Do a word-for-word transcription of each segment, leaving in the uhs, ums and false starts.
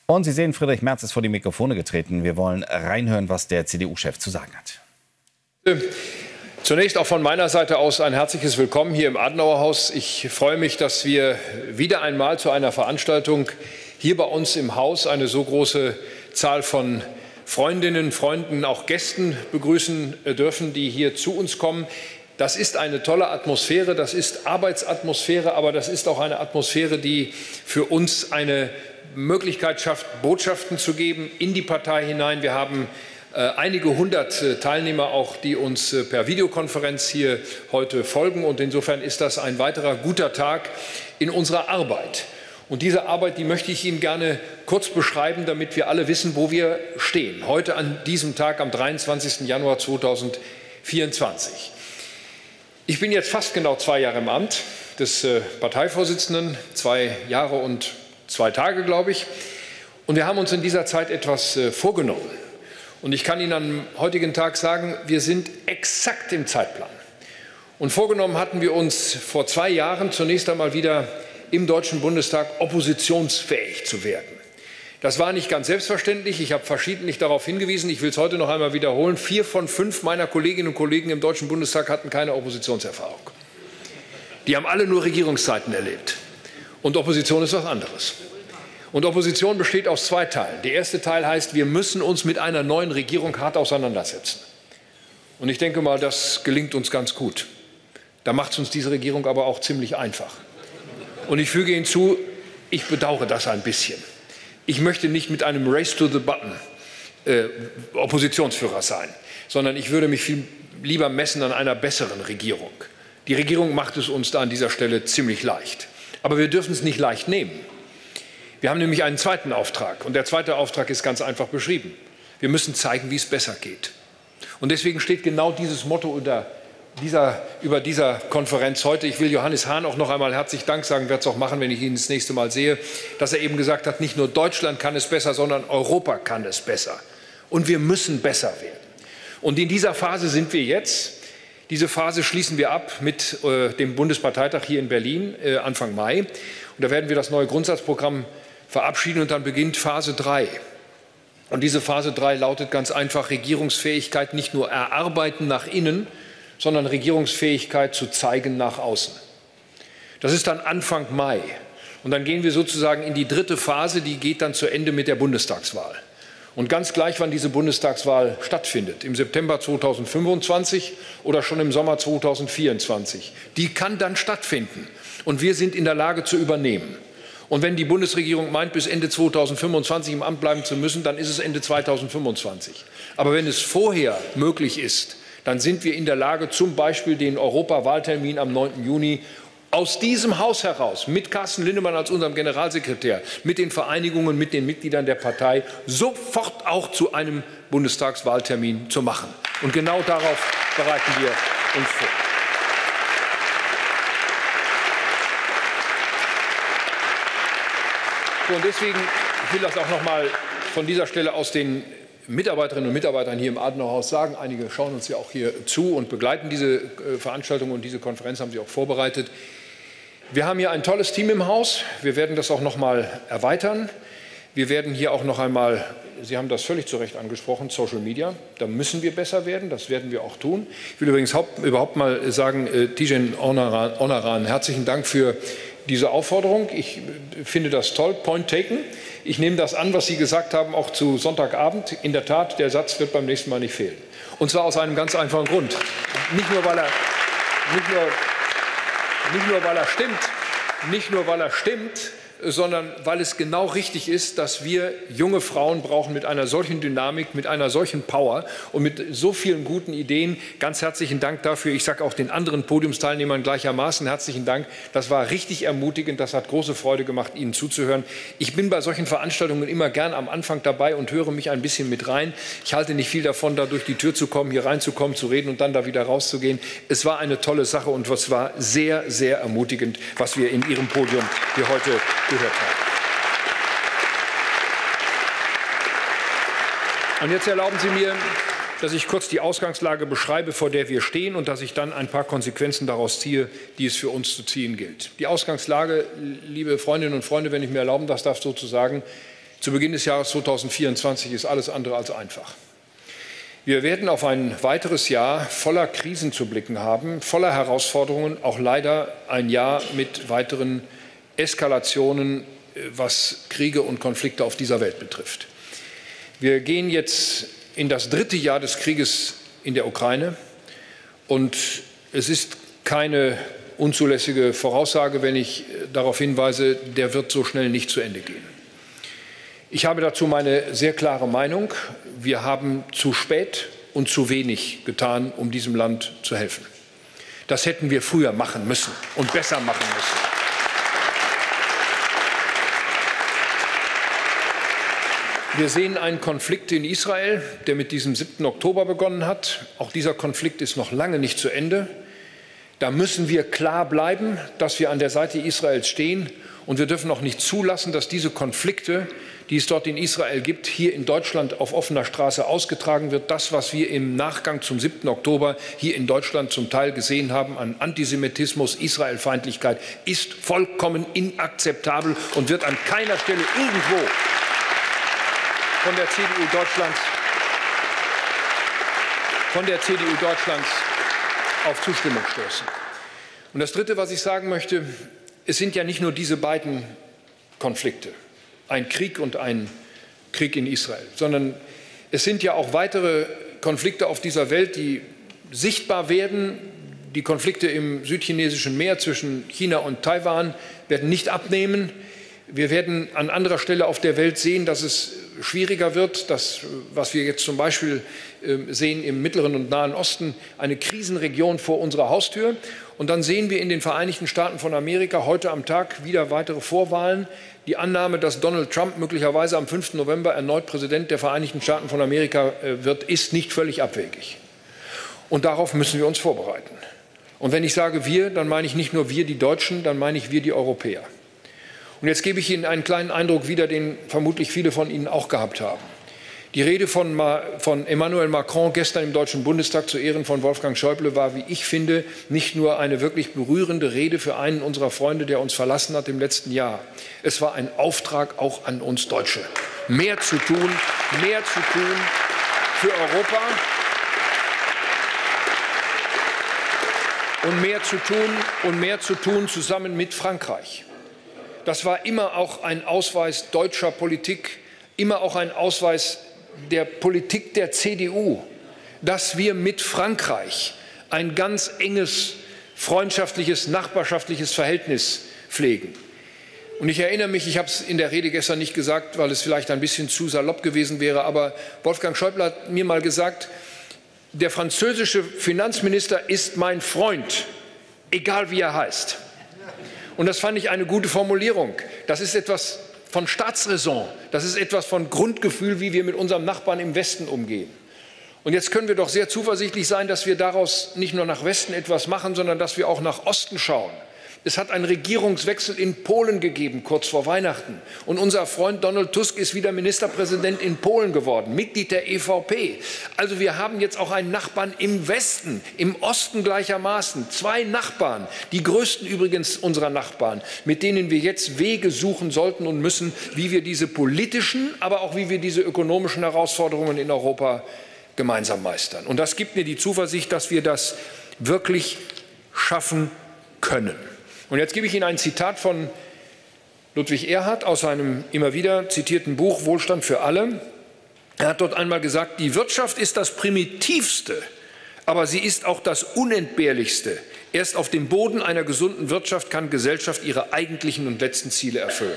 Und Sie sehen, Friedrich Merz ist vor die Mikrofone getreten. Wir wollen reinhören, was der C D U-Chef zu sagen hat. Zunächst auch von meiner Seite aus ein herzliches Willkommen hier im Adenauerhaus. Ich freue mich, dass wir wieder einmal zu einer Veranstaltung hier bei uns im Haus eine so große Zahl von Freundinnen, Freunden, auch Gästen begrüßen dürfen, die hier zu uns kommen. Das ist eine tolle Atmosphäre, das ist Arbeitsatmosphäre, aber das ist auch eine Atmosphäre, die für uns eine Möglichkeit schafft, Botschaften zu geben in die Partei hinein. Wir haben äh, einige hundert äh, Teilnehmer auch, die uns äh, per Videokonferenz hier heute folgen. Und insofern ist das ein weiterer guter Tag in unserer Arbeit. Und diese Arbeit, die möchte ich Ihnen gerne kurz beschreiben, damit wir alle wissen, wo wir stehen. Heute an diesem Tag, am dreiundzwanzigsten Januar zweitausendvierundzwanzig. Ich bin jetzt fast genau zwei Jahre im Amt des äh, Parteivorsitzenden, zwei Jahre und zwei Tage, glaube ich. Und wir haben uns in dieser Zeit etwas äh, vorgenommen. Und ich kann Ihnen am heutigen Tag sagen, wir sind exakt im Zeitplan. Und vorgenommen hatten wir uns vor zwei Jahren zunächst einmal wieder im Deutschen Bundestag oppositionsfähig zu werden. Das war nicht ganz selbstverständlich. Ich habe verschiedentlich darauf hingewiesen. Ich will es heute noch einmal wiederholen. Vier von fünf meiner Kolleginnen und Kollegen im Deutschen Bundestag hatten keine Oppositionserfahrung. Die haben alle nur Regierungszeiten erlebt. Und Opposition ist was anderes. Und Opposition besteht aus zwei Teilen. Der erste Teil heißt, wir müssen uns mit einer neuen Regierung hart auseinandersetzen. Und ich denke mal, das gelingt uns ganz gut. Da macht es uns diese Regierung aber auch ziemlich einfach. Und ich füge hinzu, ich bedauere das ein bisschen. Ich möchte nicht mit einem Race to the Button äh, Oppositionsführer sein, sondern ich würde mich viel lieber messen an einer besseren Regierung. Die Regierung macht es uns da an dieser Stelle ziemlich leicht. Aber wir dürfen es nicht leicht nehmen. Wir haben nämlich einen zweiten Auftrag. Und der zweite Auftrag ist ganz einfach beschrieben. Wir müssen zeigen, wie es besser geht. Und deswegen steht genau dieses Motto unter dieser, über dieser Konferenz heute. Ich will Johannes Hahn auch noch einmal herzlich Dank sagen, werde es auch machen, wenn ich ihn das nächste Mal sehe, dass er eben gesagt hat, nicht nur Deutschland kann es besser, sondern Europa kann es besser. Und wir müssen besser werden. Und in dieser Phase sind wir jetzt. Diese Phase schließen wir ab mit äh, dem Bundesparteitag hier in Berlin äh, Anfang Mai. Und da werden wir das neue Grundsatzprogramm verabschieden und dann beginnt Phase drei. Und diese Phase drei lautet ganz einfach Regierungsfähigkeit nicht nur erarbeiten nach innen, sondern Regierungsfähigkeit zu zeigen nach außen. Das ist dann Anfang Mai. Und dann gehen wir sozusagen in die dritte Phase, die geht dann zu Ende mit der Bundestagswahl. Und ganz gleich, wann diese Bundestagswahl stattfindet, im September zweitausendfünfundzwanzig oder schon im Sommer zweitausendvierundzwanzig, die kann dann stattfinden. Und wir sind in der Lage zu übernehmen. Und wenn die Bundesregierung meint, bis Ende zweitausendfünfundzwanzig im Amt bleiben zu müssen, dann ist es Ende zweitausendfünfundzwanzig. Aber wenn es vorher möglich ist, dann sind wir in der Lage, zum Beispiel den Europawahltermin am neunten Juni aus diesem Haus heraus, mit Carsten Linnemann als unserem Generalsekretär, mit den Vereinigungen, mit den Mitgliedern der Partei, sofort auch zu einem Bundestagswahltermin zu machen. Und genau darauf bereiten wir uns vor. So, und deswegen, ich will das auch noch mal von dieser Stelle aus den Mitarbeiterinnen und Mitarbeitern hier im Adenauerhaus sagen. Einige schauen uns ja auch hier zu und begleiten diese äh, Veranstaltung und diese Konferenz haben sie auch vorbereitet. Wir haben hier ein tolles Team im Haus. Wir werden das auch noch mal erweitern. Wir werden hier auch noch einmal, Sie haben das völlig zu Recht angesprochen, Social Media. Da müssen wir besser werden. Das werden wir auch tun. Ich will übrigens haupt, überhaupt mal sagen, äh, Tijen Onaran, Onaran, herzlichen Dank für diese Aufforderung. Ich finde das toll. Point taken. Ich nehme das an, was Sie gesagt haben, auch zu Sonntagabend. In der Tat, der Satz wird beim nächsten Mal nicht fehlen. Und zwar aus einem ganz einfachen Grund. Nicht nur, weil er, nicht nur, nicht nur, weil er stimmt, nicht nur, weil er stimmt, sondern weil es genau richtig ist, dass wir junge Frauen brauchen mit einer solchen Dynamik, mit einer solchen Power und mit so vielen guten Ideen. Ganz herzlichen Dank dafür. Ich sage auch den anderen Podiumsteilnehmern gleichermaßen herzlichen Dank. Das war richtig ermutigend. Das hat große Freude gemacht, Ihnen zuzuhören. Ich bin bei solchen Veranstaltungen immer gern am Anfang dabei und höre mich ein bisschen mit rein. Ich halte nicht viel davon, da durch die Tür zu kommen, hier reinzukommen, zu reden und dann da wieder rauszugehen. Es war eine tolle Sache und es war sehr, sehr ermutigend, was wir in Ihrem Podium hier heute gehört haben. Und jetzt erlauben Sie mir, dass ich kurz die Ausgangslage beschreibe, vor der wir stehen, und dass ich dann ein paar Konsequenzen daraus ziehe, die es für uns zu ziehen gilt. Die Ausgangslage, liebe Freundinnen und Freunde, wenn ich mir erlauben das darf, sozusagen, Zu Beginn des Jahres zweitausendvierundzwanzig ist alles andere als einfach. Wir werden auf ein weiteres Jahr voller Krisen zu blicken haben, voller Herausforderungen, auch leider ein Jahr mit weiteren Eskalationen, was Kriege und Konflikte auf dieser Welt betrifft. Wir gehen jetzt in das dritte Jahr des Krieges in der Ukraine und es ist keine unzulässige Voraussage, wenn ich darauf hinweise, der wird so schnell nicht zu Ende gehen. Ich habe dazu meine sehr klare Meinung. Wir haben zu spät und zu wenig getan, um diesem Land zu helfen. Das hätten wir früher machen müssen und besser machen müssen. Wir sehen einen Konflikt in Israel, der mit diesem siebten Oktober begonnen hat. Auch dieser Konflikt ist noch lange nicht zu Ende. Da müssen wir klar bleiben, dass wir an der Seite Israels stehen. Und wir dürfen auch nicht zulassen, dass diese Konflikte, die es dort in Israel gibt, hier in Deutschland auf offener Straße ausgetragen wird. Das, was wir im Nachgang zum siebten Oktober hier in Deutschland zum Teil gesehen haben an Antisemitismus, Israelfeindlichkeit, ist vollkommen inakzeptabel und wird an keiner Stelle irgendwo von der C D U Deutschlands, von der C D U Deutschlands auf Zustimmung stoßen. Und das Dritte, was ich sagen möchte, es sind ja nicht nur diese beiden Konflikte, ein Krieg und ein Krieg in Israel, sondern es sind ja auch weitere Konflikte auf dieser Welt, die sichtbar werden. Die Konflikte im südchinesischen Meer zwischen China und Taiwan werden nicht abnehmen. Wir werden an anderer Stelle auf der Welt sehen, dass es schwieriger wird, das, was wir jetzt zum Beispiel sehen im Mittleren und Nahen Osten, eine Krisenregion vor unserer Haustür. Und dann sehen wir in den Vereinigten Staaten von Amerika heute am Tag wieder weitere Vorwahlen. Die Annahme, dass Donald Trump möglicherweise am fünften November erneut Präsident der Vereinigten Staaten von Amerika wird, ist nicht völlig abwegig. Und darauf müssen wir uns vorbereiten. Und wenn ich sage wir, dann meine ich nicht nur wir, die Deutschen, dann meine ich wir, die Europäer. Und jetzt gebe ich Ihnen einen kleinen Eindruck wieder, den vermutlich viele von Ihnen auch gehabt haben. Die Rede von, von Emmanuel Macron gestern im Deutschen Bundestag zu Ehren von Wolfgang Schäuble war, wie ich finde, nicht nur eine wirklich berührende Rede für einen unserer Freunde, der uns verlassen hat im letzten Jahr. Es war ein Auftrag auch an uns Deutsche. Mehr zu tun, mehr zu tun für Europa und mehr zu tun und mehr zu tun zusammen mit Frankreich. Das war immer auch ein Ausweis deutscher Politik, immer auch ein Ausweis der Politik der C D U, dass wir mit Frankreich ein ganz enges, freundschaftliches, nachbarschaftliches Verhältnis pflegen. Und ich erinnere mich, ich habe es in der Rede gestern nicht gesagt, weil es vielleicht ein bisschen zu salopp gewesen wäre, aber Wolfgang Schäuble hat mir mal gesagt, der französische Finanzminister ist mein Freund, egal wie er heißt. Und das fand ich eine gute Formulierung. Das ist etwas von Staatsräson. Das ist etwas von Grundgefühl, wie wir mit unserem Nachbarn im Westen umgehen. Und jetzt können wir doch sehr zuversichtlich sein, dass wir daraus nicht nur nach Westen etwas machen, sondern dass wir auch nach Osten schauen. Es hat einen Regierungswechsel in Polen gegeben, kurz vor Weihnachten. Und unser Freund Donald Tusk ist wieder Ministerpräsident in Polen geworden, Mitglied der E V P. Also wir haben jetzt auch einen Nachbarn im Westen, im Osten gleichermaßen. Zwei Nachbarn, die größten übrigens unserer Nachbarn, mit denen wir jetzt Wege suchen sollten und müssen, wie wir diese politischen, aber auch wie wir diese ökonomischen Herausforderungen in Europa gemeinsam meistern. Und das gibt mir die Zuversicht, dass wir das wirklich schaffen können. Und jetzt gebe ich Ihnen ein Zitat von Ludwig Erhard aus seinem immer wieder zitierten Buch Wohlstand für alle. Er hat dort einmal gesagt, die Wirtschaft ist das Primitivste, aber sie ist auch das Unentbehrlichste. Erst auf dem Boden einer gesunden Wirtschaft kann Gesellschaft ihre eigentlichen und letzten Ziele erfüllen.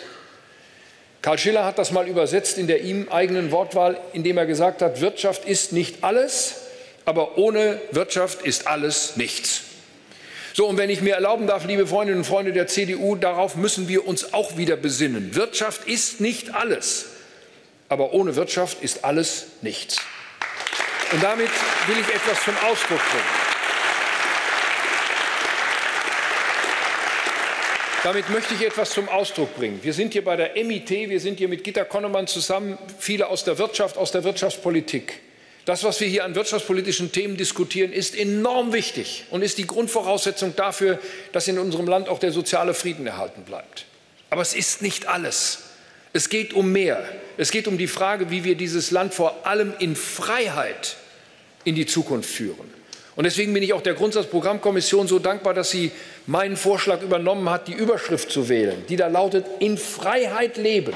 Karl Schiller hat das mal übersetzt in der ihm eigenen Wortwahl, indem er gesagt hat, Wirtschaft ist nicht alles, aber ohne Wirtschaft ist alles nichts. So, und wenn ich mir erlauben darf, liebe Freundinnen und Freunde der C D U, darauf müssen wir uns auch wieder besinnen. Wirtschaft ist nicht alles, aber ohne Wirtschaft ist alles nichts. Und damit will ich etwas zum Ausdruck bringen. Damit möchte ich etwas zum Ausdruck bringen. Wir sind hier bei der M I T, wir sind hier mit Gitta Konnemann zusammen, viele aus der Wirtschaft, aus der Wirtschaftspolitik. Das, was wir hier an wirtschaftspolitischen Themen diskutieren, ist enorm wichtig und ist die Grundvoraussetzung dafür, dass in unserem Land auch der soziale Frieden erhalten bleibt. Aber es ist nicht alles. Es geht um mehr. Es geht um die Frage, wie wir dieses Land vor allem in Freiheit in die Zukunft führen. Und deswegen bin ich auch der Grundsatzprogrammkommission so dankbar, dass sie meinen Vorschlag übernommen hat, die Überschrift zu wählen, die da lautet: In Freiheit leben,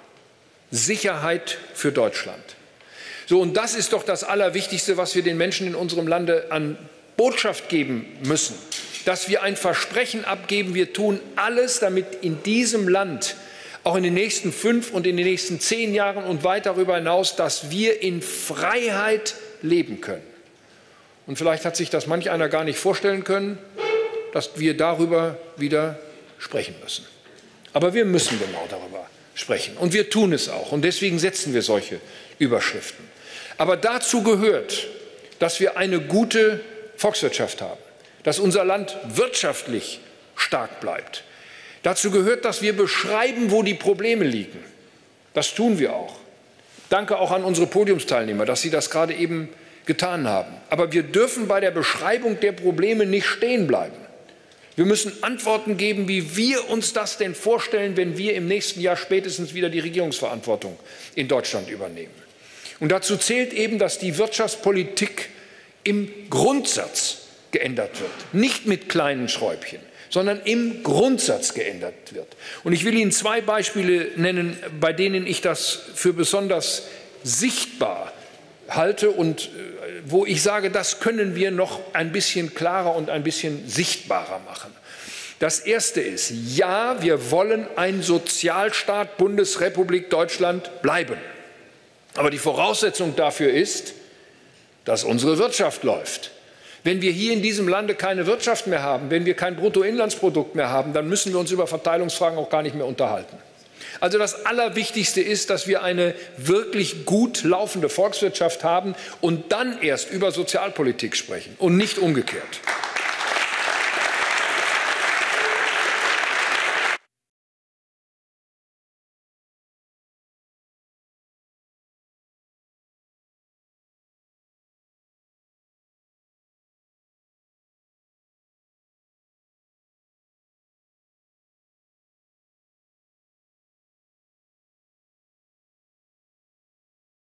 Sicherheit für Deutschland. So, und das ist doch das Allerwichtigste, was wir den Menschen in unserem Lande an Botschaft geben müssen, dass wir ein Versprechen abgeben, wir tun alles, damit in diesem Land auch in den nächsten fünf und in den nächsten zehn Jahren und weit darüber hinaus, dass wir in Freiheit leben können. Und vielleicht hat sich das manch einer gar nicht vorstellen können, dass wir darüber wieder sprechen müssen. Aber wir müssen genau darüber sprechen. Und wir tun es auch. Und deswegen setzen wir solche Überschriften. Aber dazu gehört, dass wir eine gute Volkswirtschaft haben, dass unser Land wirtschaftlich stark bleibt. Dazu gehört, dass wir beschreiben, wo die Probleme liegen. Das tun wir auch. Danke auch an unsere Podiumsteilnehmer, dass sie das gerade eben getan haben. Aber wir dürfen bei der Beschreibung der Probleme nicht stehen bleiben. Wir müssen Antworten geben, wie wir uns das denn vorstellen, wenn wir im nächsten Jahr spätestens wieder die Regierungsverantwortung in Deutschland übernehmen. Und dazu zählt eben, dass die Wirtschaftspolitik im Grundsatz geändert wird. Nicht mit kleinen Schräubchen, sondern im Grundsatz geändert wird. Und ich will Ihnen zwei Beispiele nennen, bei denen ich das für besonders sichtbar halte und wo ich sage, das können wir noch ein bisschen klarer und ein bisschen sichtbarer machen. Das erste ist, ja, wir wollen ein Sozialstaat Bundesrepublik Deutschland bleiben. Aber die Voraussetzung dafür ist, dass unsere Wirtschaft läuft. Wenn wir hier in diesem Lande keine Wirtschaft mehr haben, wenn wir kein Bruttoinlandsprodukt mehr haben, dann müssen wir uns über Verteilungsfragen auch gar nicht mehr unterhalten. Also das Allerwichtigste ist, dass wir eine wirklich gut laufende Volkswirtschaft haben und dann erst über Sozialpolitik sprechen und nicht umgekehrt.